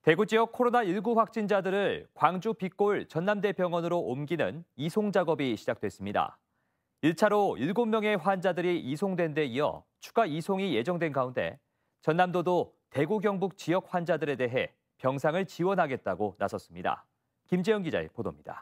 대구 지역 코로나19 확진자들을 광주 빛골 전남대병원으로 옮기는 이송 작업이 시작됐습니다. 1차로 7명의 환자들이 이송된 데 이어 추가 이송이 예정된 가운데 전남도도 대구 경북 지역 환자들에 대해 병상을 지원하겠다고 나섰습니다. 김재영 기자의 보도입니다.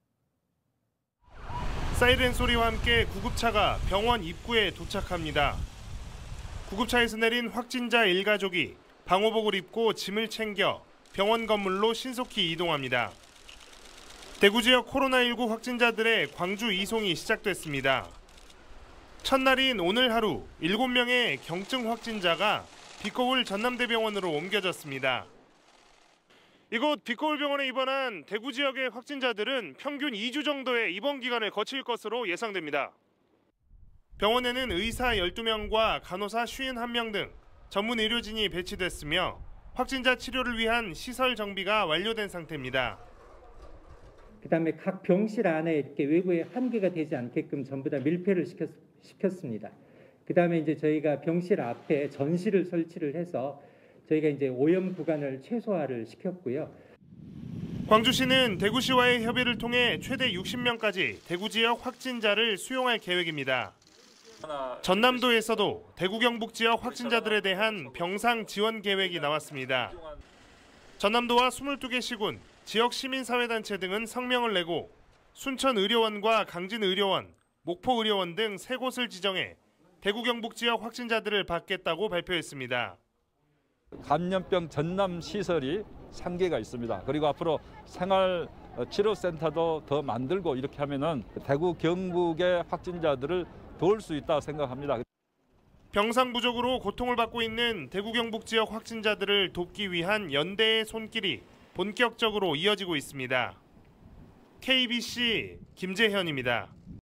사이렌 소리와 함께 구급차가 병원 입구에 도착합니다. 구급차에서 내린 확진자 일가족이 방호복을 입고 짐을 챙겨 병원 건물로 신속히 이동합니다. 대구 지역 코로나19 확진자들의 광주 이송이 시작됐습니다. 첫날인 오늘 하루 7명의 경증 확진자가 빛거울 전남대병원으로 옮겨졌습니다. 이곳 빛거울병원에 입원한 대구 지역의 확진자들은 평균 2주 정도의 입원 기간을 거칠 것으로 예상됩니다. 병원에는 의사 12명과 간호사 51명 등 전문 의료진이 배치됐으며 확진자 치료를 위한 시설 정비가 완료된 상태입니다. 그다음에 각 병실 안에 이렇게 외부에 한계가 되지 않게끔 전부 다 밀폐를 시켰습니다. 그다음에 이제 저희가 병실 앞에 전시를 설치를 해서 저희가 이제 오염 구간을 최소화를 시켰고요. 광주시는 대구시와의 협의를 통해 최대 60명까지 대구 지역 확진자를 수용할 계획입니다. 전남도에서도 대구 경북 지역 확진자들에 대한 병상 지원 계획이 나왔습니다. 전남도와 22개 시군, 지역 시민사회단체 등은 성명을 내고 순천의료원과 강진의료원, 목포의료원 등 3곳을 지정해 대구 경북 지역 확진자들을 받겠다고 발표했습니다. 감염병 전담 시설이 3개가 있습니다. 그리고 앞으로 생활치료센터도 더 만들고 이렇게 하면은 대구 경북의 확진자들을 도울 수 있다고 생각합니다. 병상 부족으로 고통을 받고 있는 대구 경북 지역 확진자들을 돕기 위한 연대의 손길이 본격적으로 이어지고 있습니다. KBC 김재현입니다.